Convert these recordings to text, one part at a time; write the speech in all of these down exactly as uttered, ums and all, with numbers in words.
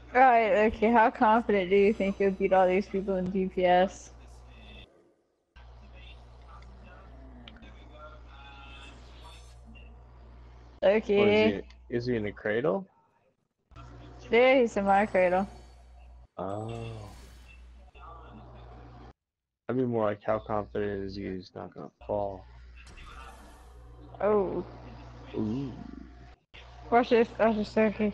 Right, okay, how confident do you think you'll beat all these people in D P S? What is Okay. he? Is he in a cradle? There, he's in my cradle. Oh. I'd be more like, how confident is he he's not gonna fall? Oh. Ooh. Watch this, watch this, okay.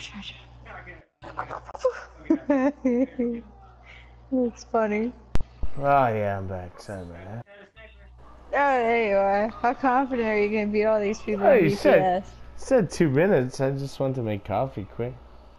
It's funny. Oh yeah, I'm back. Sorry, man. Oh, there you are. How confident are you gonna beat all these people Oh, in you said D P S? said two minutes. I just want to make coffee quick.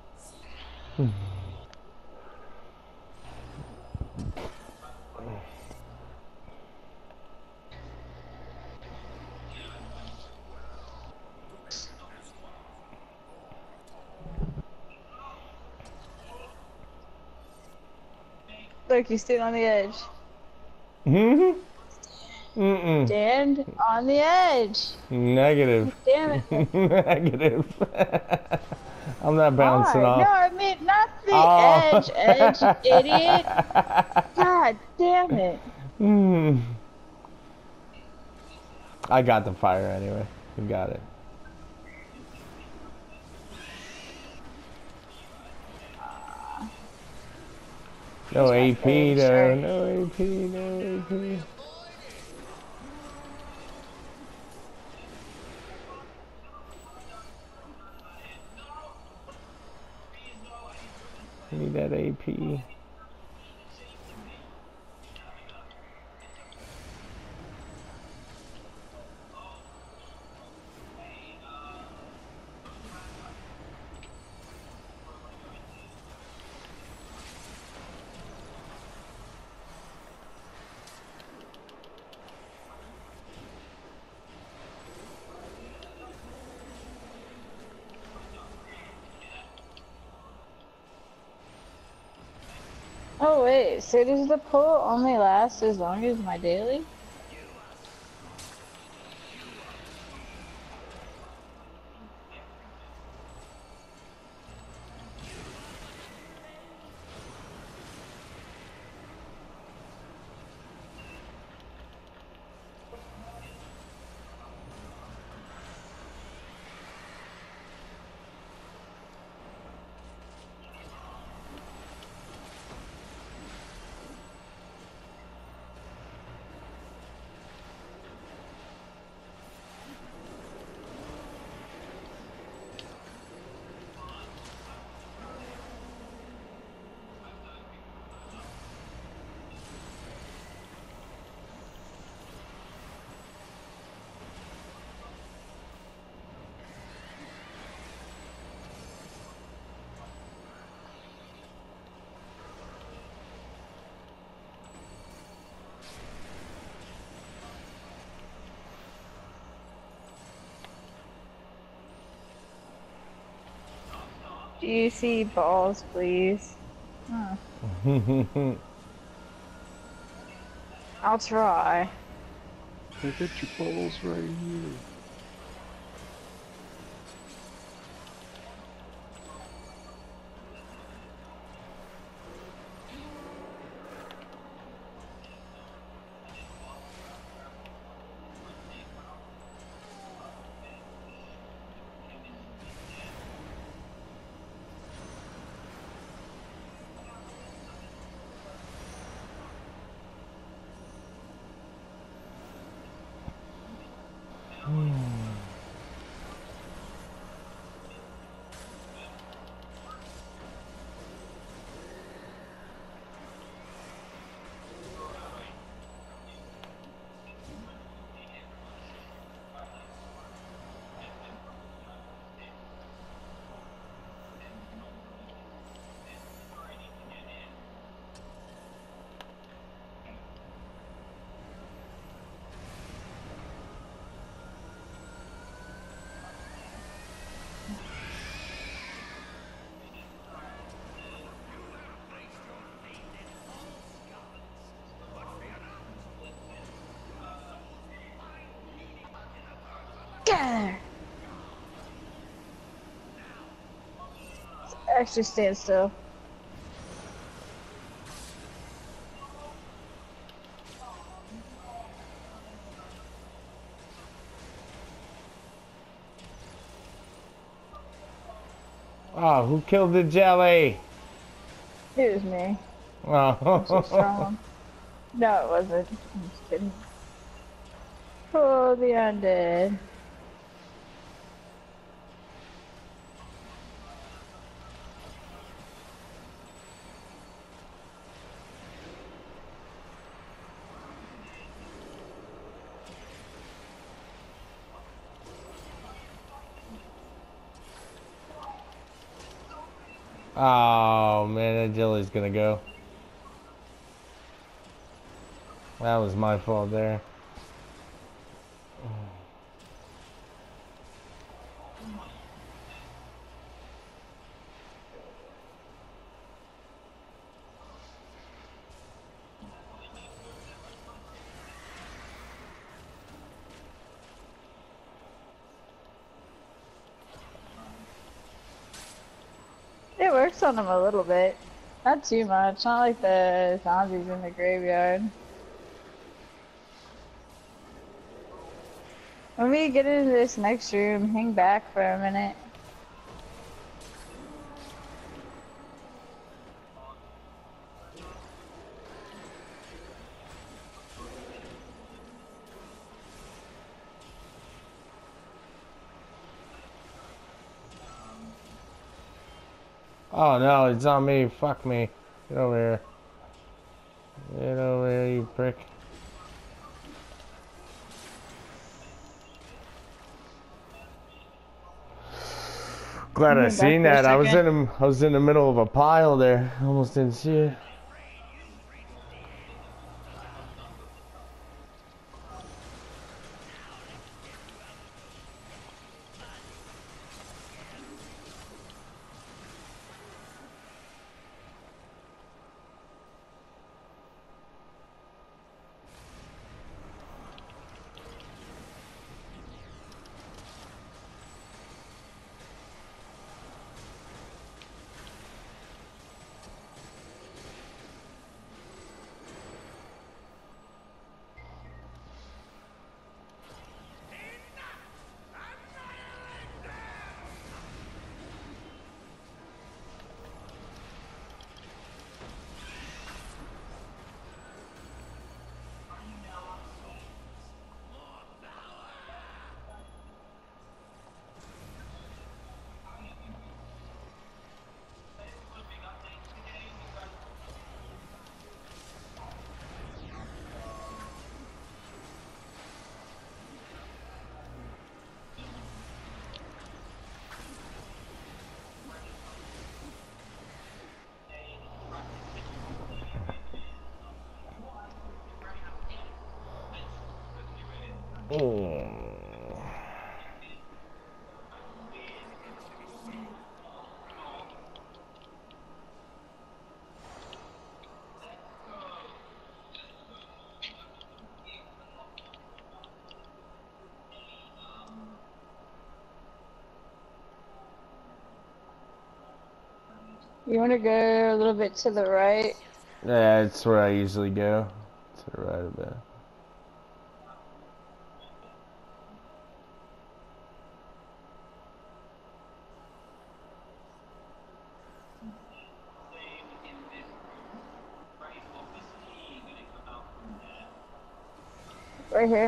Look, you stood on the edge. Hmm. Mm-mm. Stand on the edge. Negative. Damn it. Negative. I'm not bouncing Why? No, off. I mean, not the Oh. edge, edge, you idiot. God damn it. Hmm. I got the fire anyway. You got it. No Where's my A P fave though. shirt? No A P. No A P. I need that A P. Oh wait, so does the pull only last as long as my daily? Do you see balls, please? Huh. I'll try. I got your balls right here. Get there! Actually, stand still. Oh, who killed the jelly? It was me. Oh. I'm so strong. No, it wasn't. I'm just kidding. Oh, the undead. Oh man, that jelly's gonna go. That was my fault there. It works on them a little bit. Not too much. Not like the zombies in the graveyard. When we get into this next room, hang back for a minute. Oh no, it's on me. Fuck me. Get over here. Get over here, you prick. Glad I Hang back seen for a that. I was second. in a, I was in the middle of a pile there. Almost didn't see it. Oh. You want to go a little bit to the right? Yeah, it's where I usually go. To the right a bit. Right here.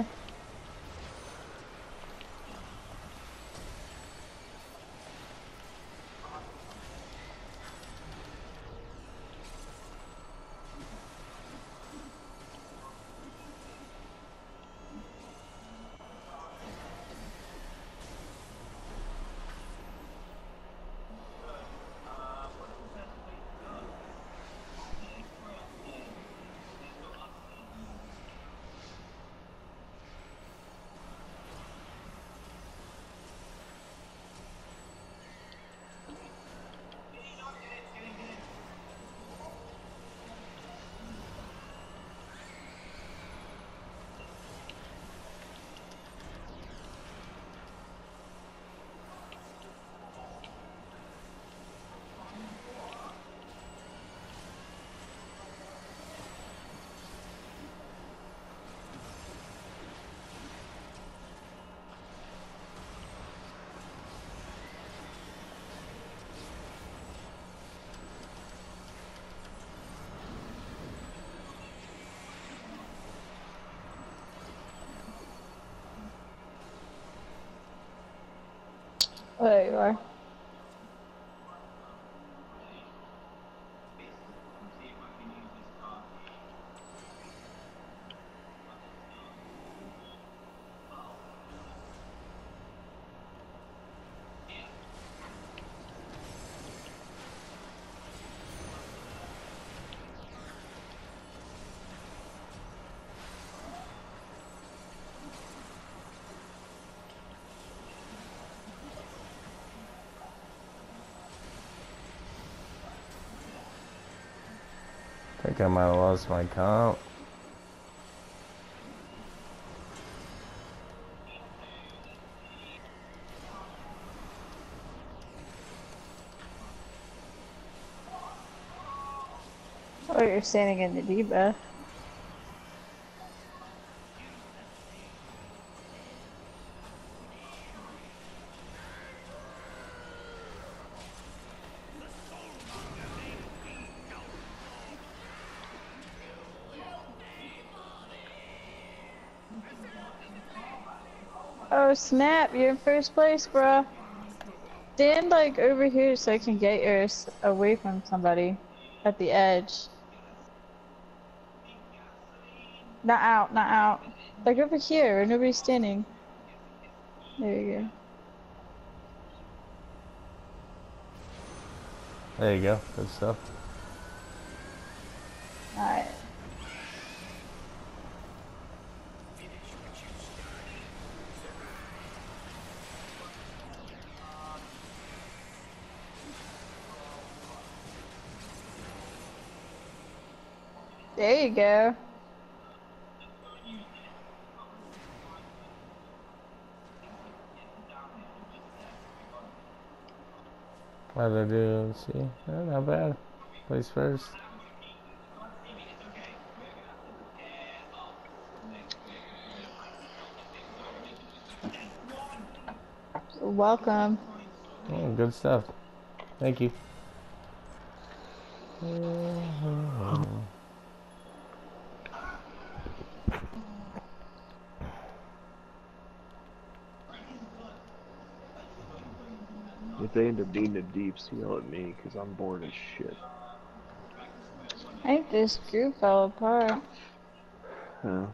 Oh, there you are. I think I might have lost my count. Oh, you're standing in the debuff. Oh snap, you're in first place, bruh. Stand like over here so I can get yours away from somebody at the edge. Not out, not out. Like over here where nobody's standing. There you go. There you go. Good stuff. Alright. There you go. What did I do? Let's see. Eh, not bad. Place first. Welcome. Oh, good stuff. Thank you. If they end up beating the deeps, yell at me, because I'm bored as shit. I think this group fell apart. Huh?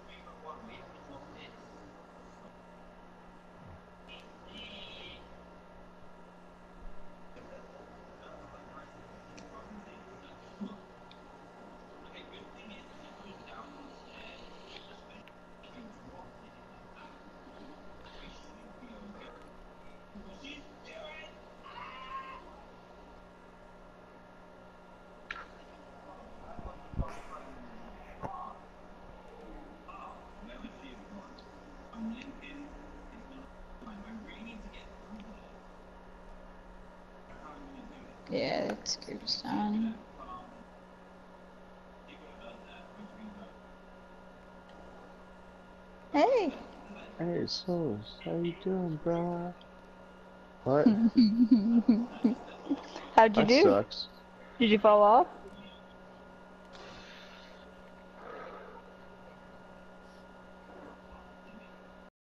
Yeah, this group's done. Hey! Hey, Souls, how you doing, bro? What? How'd you That do? sucks. Did you fall off?